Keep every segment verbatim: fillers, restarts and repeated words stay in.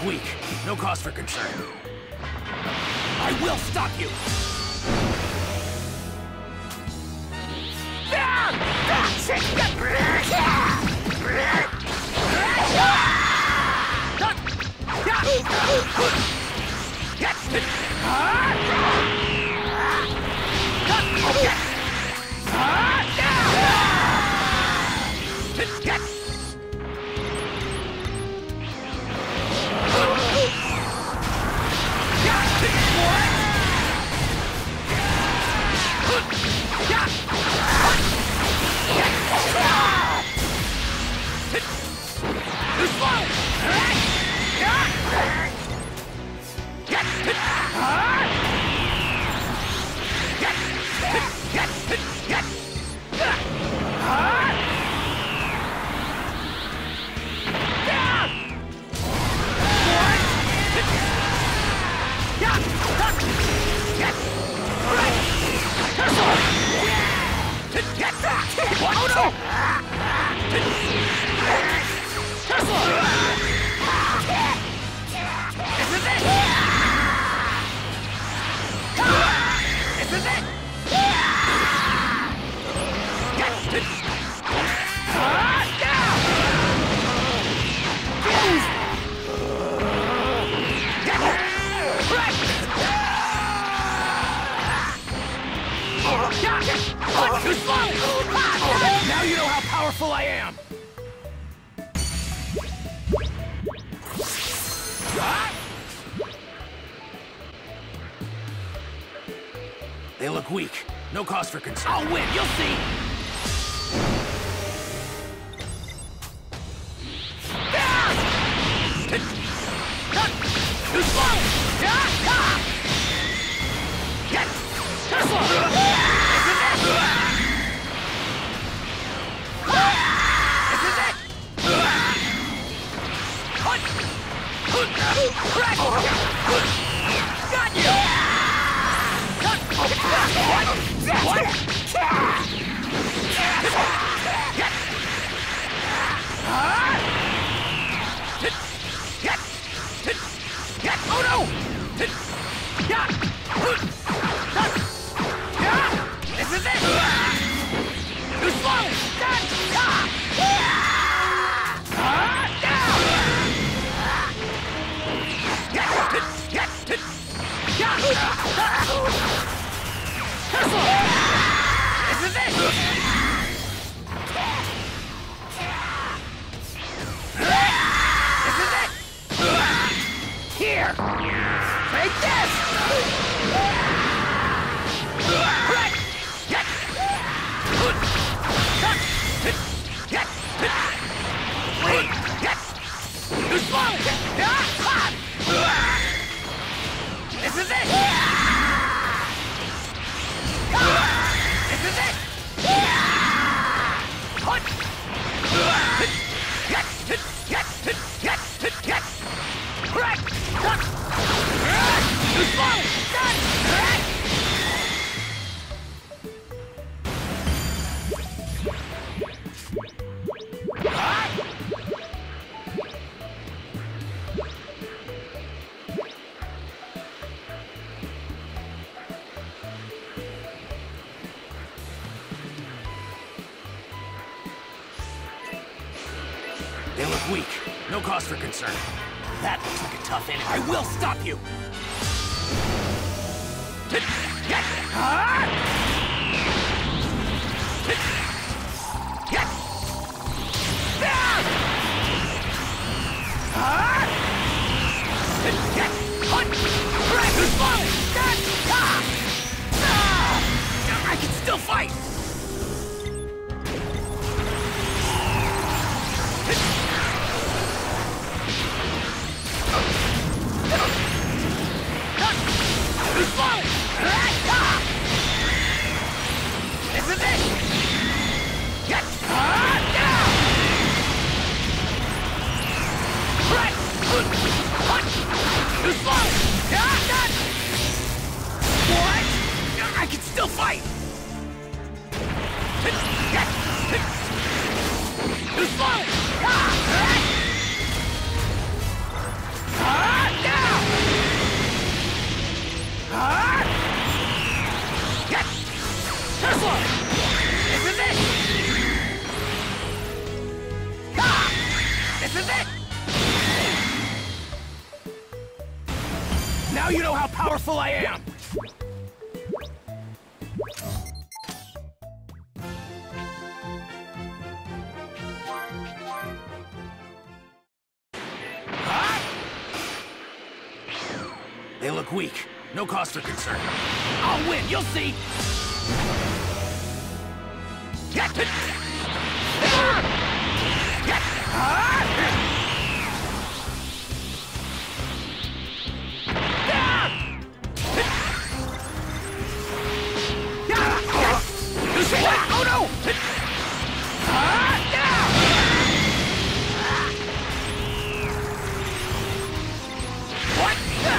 look weak. No cause for concern. I will stop you! Now you know how powerful I am! They look weak. No cause for concern. I'll win, you'll see! Too slow! Got you! What? Oh no! This is it! Too slow! This is it! This is it! Here! Take this! Too slow! This is it! This is it! Too slow! They look weak. No cause for concern. That looks like a tough enemy. I will stop you! I can still fight! This is it! Get! Right! Punch! Too slow! What? I can still fight! Too slow! This is it! Now you know how powerful I am! They look weak. No cause for concern. I'll win, you'll see! Get it! Get Oh no! What?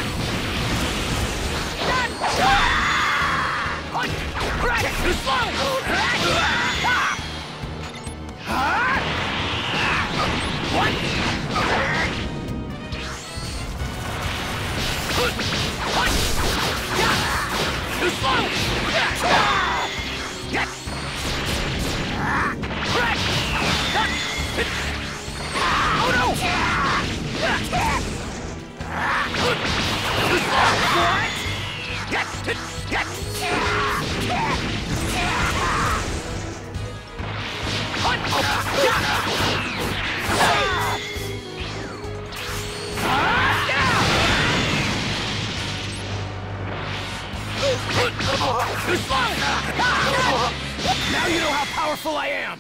Right! Too slow! What? Too slow! Get! Right! Oh no! Too slow! What? Get! Get! Too slow! Now you know how powerful I am!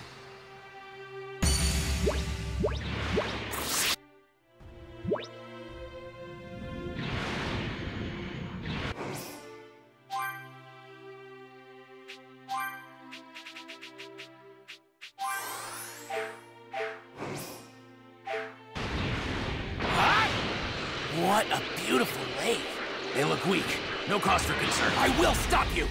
What a beautiful lake! They look weak. No cause for concern. I will stop you!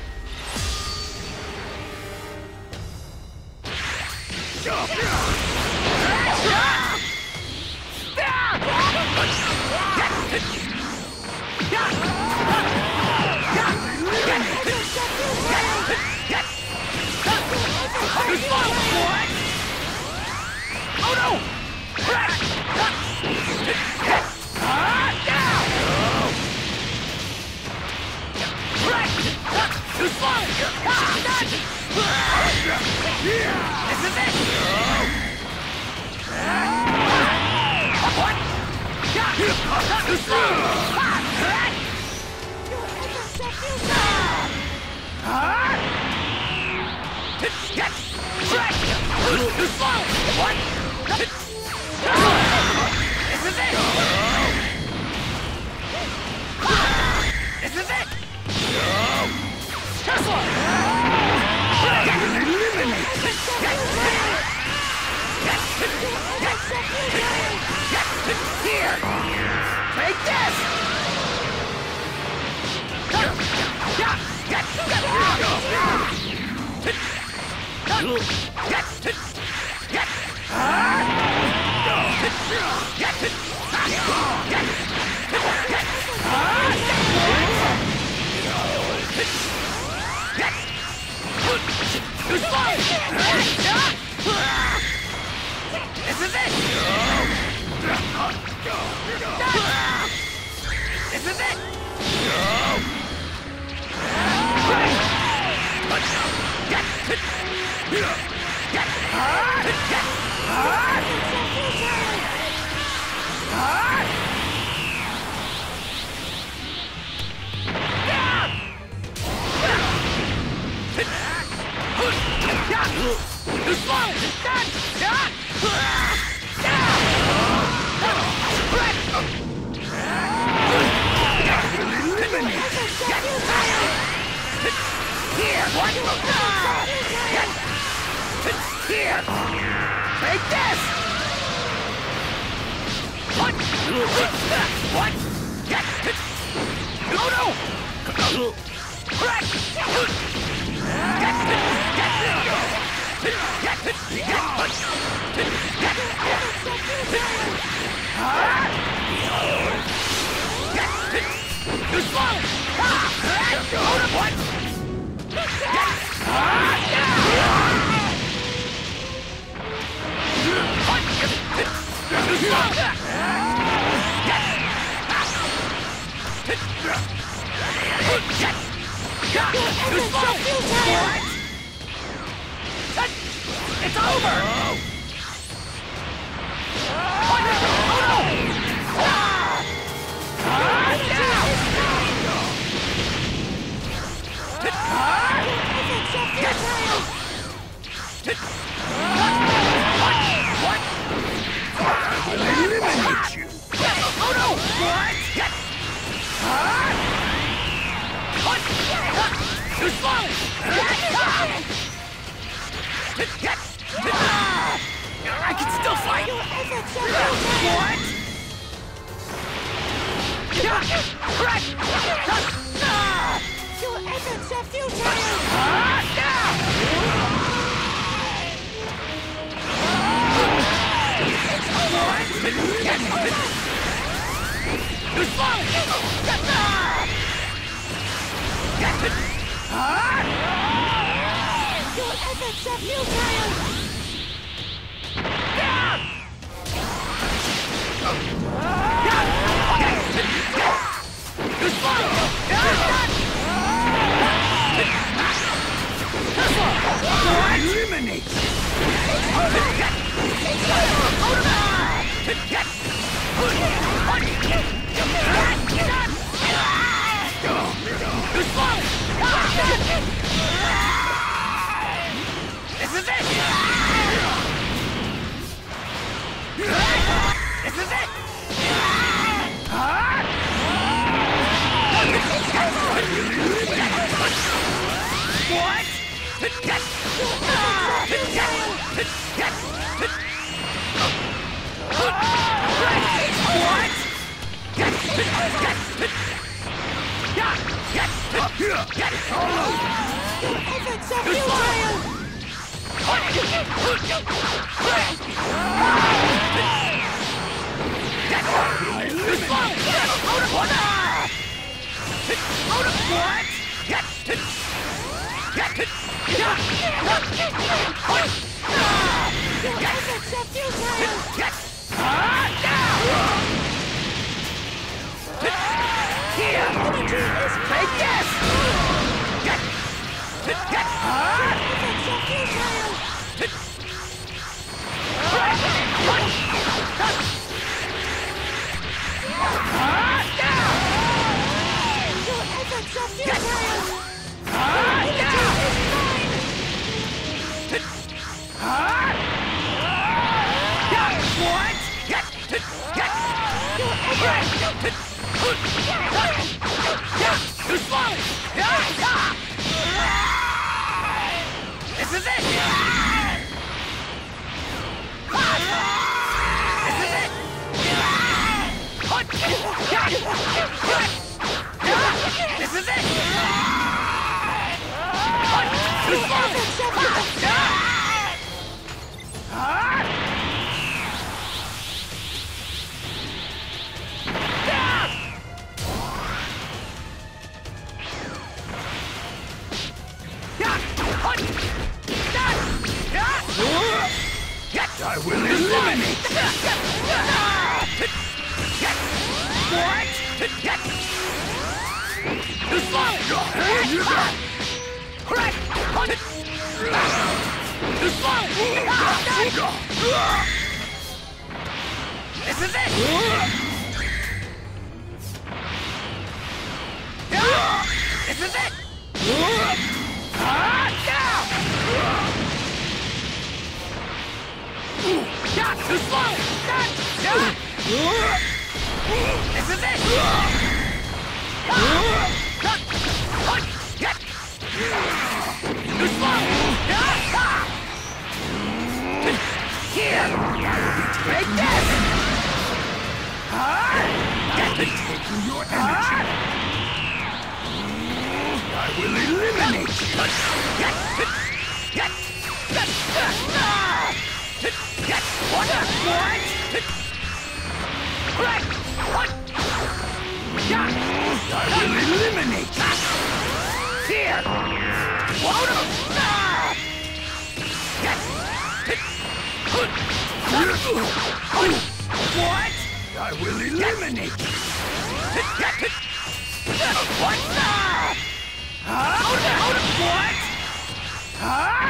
Oh no! Too slow! This is it! What? Too slow! Too slow! What? This is it! This is it! Tesla! Here! Take this! This is it! This is it! Too slow! Here! What? Here! Take this! What? What? Oh no! Too slow! What? Too slow! What? I will eliminate you! Oh no! What? What? Too slow! I can still fight! What? Your efforts are futile! Too slow! Your efforts are futile! Too slow! Eliminate! Too slow! This is it! This is it! What? Your efforts are futile! Your efforts are futile! Here! Energy is Take this! Your efforts are futile! Your efforts are futile! Energy is mine! What? Your efforts... Too slow! This is it! This is it! This is it! Too slow! I will eliminate! What? Too slow! Too slow! This is it! This is it! Too slow! This is it! Too slow! Here! Take this! I've been taking your energy! I will eliminate you! What? What? What? I will eliminate you! Here! What? What? I will eliminate you! What? Huh? What? Huh?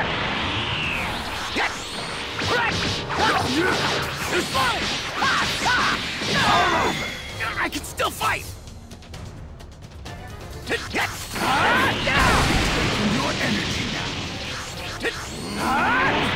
Too slow! All over! I can still fight! Taking your energy now!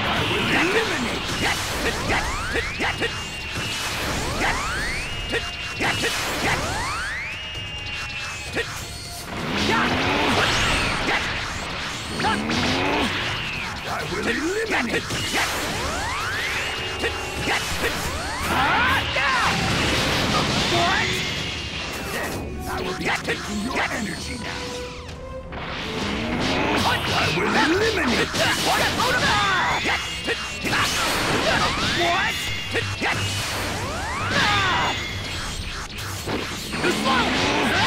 I will eliminate you. What? I will be taking your energy now. I will eliminate you. What? What? Too slow!